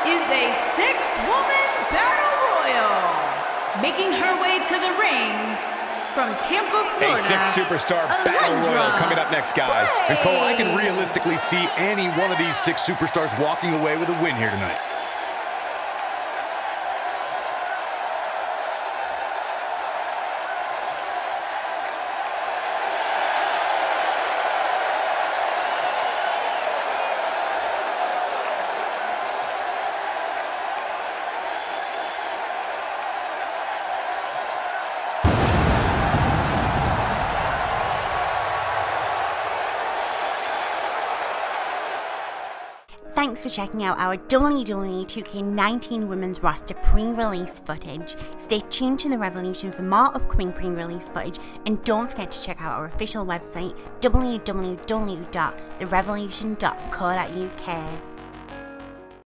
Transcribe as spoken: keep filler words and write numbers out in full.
is a six-woman battle royal. Making her way to the ring from Tampa, Florida. A six superstar battle royal coming up next, guys. And Cole, I can realistically see any one of these six superstars walking away with a win here tonight. Thanks for checking out our W W E two K nineteen Women's Roster pre-release footage. Stay tuned to the RevELLEution for more upcoming pre-release footage, and don't forget to check out our official website w w w dot the rev elution dot co dot u k.